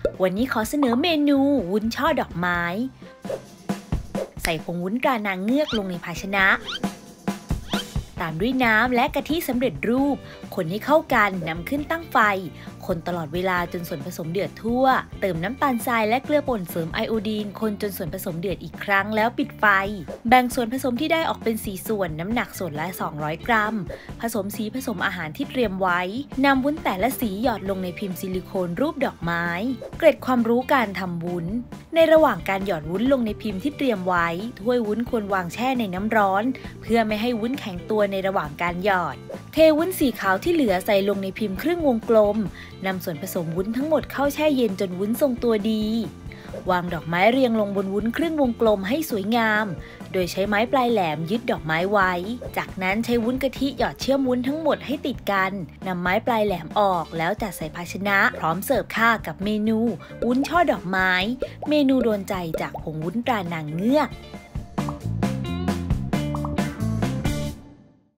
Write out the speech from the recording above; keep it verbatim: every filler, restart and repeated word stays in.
วันนี้ขอเสนอเมนูวุ้นช่อดอกไม้ใส่ผงวุ้นตรานางเงือกลงในภาชนะตามด้วยน้ำและกะทิสำเร็จรูปคนให้เข้ากันนำขึ้นตั้งไฟคนตลอดเวลาจนส่วนผสมเดือดทั่วเติมน้ำตาลทรายและเกลือป่นเสริมไอโอดีนคนจนส่วนผสมเดือดอีกครั้งแล้วปิดไฟแบ่งส่วนผสมที่ได้ออกเป็นสี่ส่วนน้ำหนักส่วนละสองร้อยกรัมผสมสีผสมอาหารที่เตรียมไว้นำวุ้นแต่ละสีหยอดลงในพิมพ์ซิลิโคนรูปดอกไม้เกร็ดความรู้การทำวุ้นในระหว่างการหยอดวุ้นลงในพิมพ์ที่เตรียมไว้ถ้วยวุ้นควรวางแช่ในน้ำร้อนเพื่อไม่ให้วุ้นแข็งตัวในระหว่างการหยอดเทวุ้นสีขาวที่เหลือใส่ลงในพิมพ์ครึ่งวงกลมนำส่วนผสมวุ้นทั้งหมดเข้าแช่เย็นจนวุ้นทรงตัวดีวางดอกไม้เรียงลงบนวุ้นครึ่งวงกลมให้สวยงามโดยใช้ไม้ปลายแหลมยึดดอกไม้ไว้จากนั้นใช้วุ้นกะทิหยอดเชื่อมวุ้นทั้งหมดให้ติดกันนำไม้ปลายแหลมออกแล้วจัดใส่ภาชนะพร้อมเสิร์ฟค่ะกับเมนูวุ้นช่อดอกไม้เมนูโดนใจจากผงวุ้นตรานางเงือก